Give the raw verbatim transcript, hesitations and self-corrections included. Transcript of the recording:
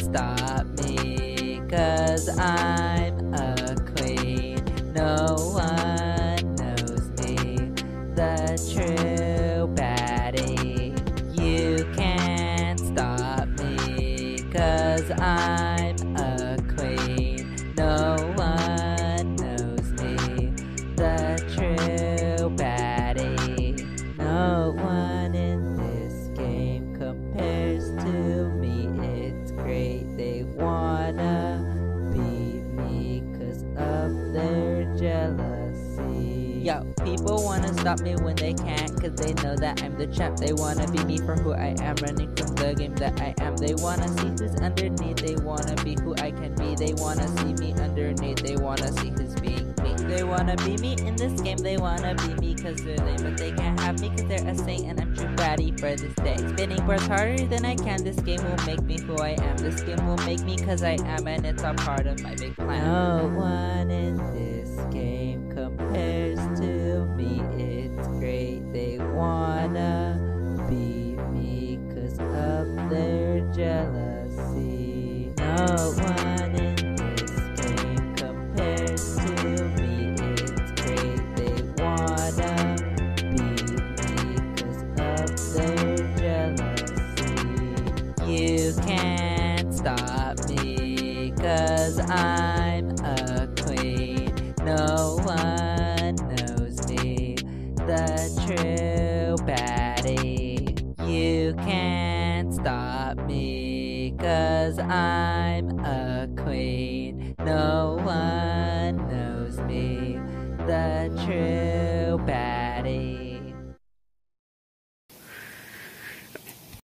stop me, 'cause I'm a queen. No one knows me, the true baddie. You can't stop me, 'cause I'm a queen. No one knows me, the true baddie. No one in this game compares to me. It's great, they wanna beat me 'cause of their jealousy. Yo, people wanna stop me when they can't, 'cause they know that I'm the champ. They wanna be me for who I am, running from the game that I am. They wanna see who's underneath, they wanna be who I can be. They wanna see me underneath, they wanna see who's being me. They wanna be me in this game, they wanna be me 'cause they're lame, but they can't have me 'cause they're a saint and I'm true baddie for this day. Spinning bars harder than I can, this game will make me who I am. This game will make me 'cause I am, and it's all part of my big plan. No one in this game compares to me. It's great, they wanna beat me 'cause of their jealousy. No one in this game compares to me. It's great, they wanna beat me 'cause of their jealousy. You can't stop me, 'cause I'm a queen. No one knows me, the true baddie. You can't stop me, 'cause I'm a queen. No one knows me, the true baddie.